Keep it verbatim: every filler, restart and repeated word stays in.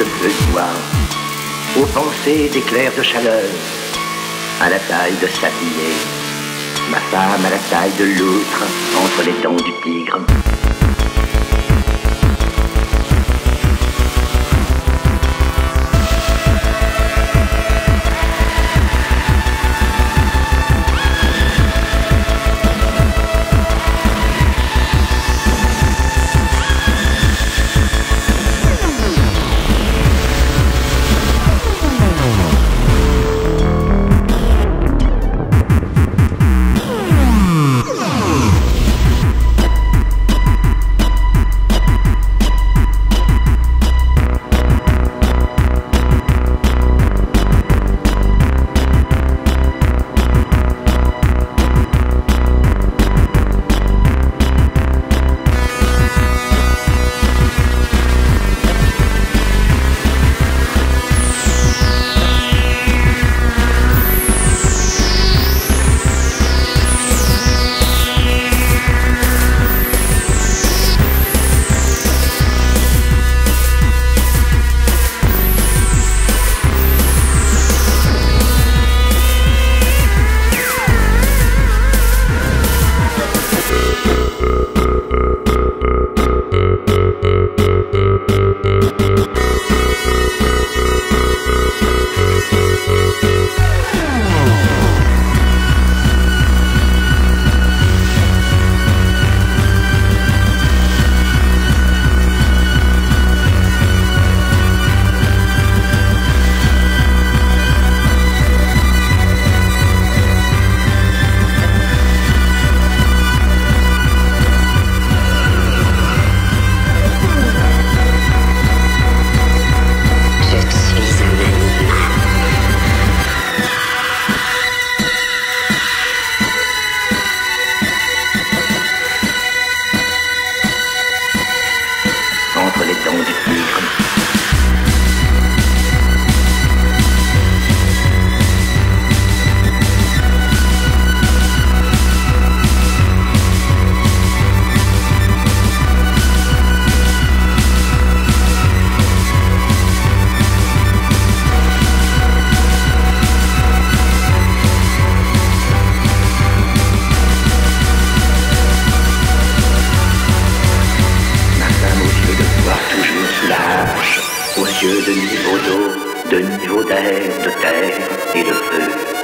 le soir, aux pensées d'éclairs de chaleur, à la taille de sablier, ma femme à la taille de l'outre, entre les dents du tigre. Entre les dents du tigre. Aux yeux de niveau d'eau, de niveau d'air, de terre et de feu.